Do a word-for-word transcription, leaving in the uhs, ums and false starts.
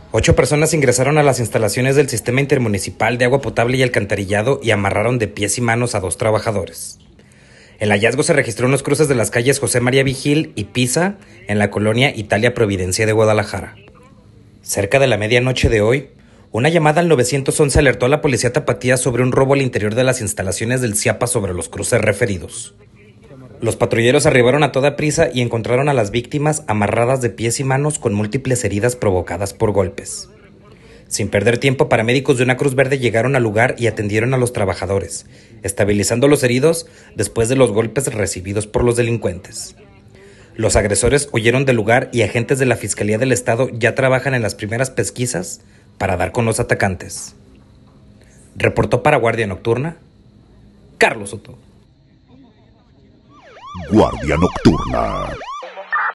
Ocho personas ingresaron a las instalaciones del Sistema Intermunicipal de Agua Potable y Alcantarillado y amarraron de pies y manos a dos trabajadores. El hallazgo se registró en los cruces de las calles José María Vigil y Pisa, en la colonia Italia Providencia de Guadalajara. Cerca de la medianoche de hoy, una llamada al nueve once alertó a la policía tapatía sobre un robo al interior de las instalaciones del CIAPA sobre los cruces referidos. Los patrulleros arribaron a toda prisa y encontraron a las víctimas amarradas de pies y manos con múltiples heridas provocadas por golpes. Sin perder tiempo, paramédicos de una Cruz Verde llegaron al lugar y atendieron a los trabajadores, estabilizando los heridos después de los golpes recibidos por los delincuentes. Los agresores huyeron del lugar y agentes de la Fiscalía del Estado ya trabajan en las primeras pesquisas para dar con los atacantes. Reportó para Guardia Nocturna, Carlos Soto. Guardia Nocturna.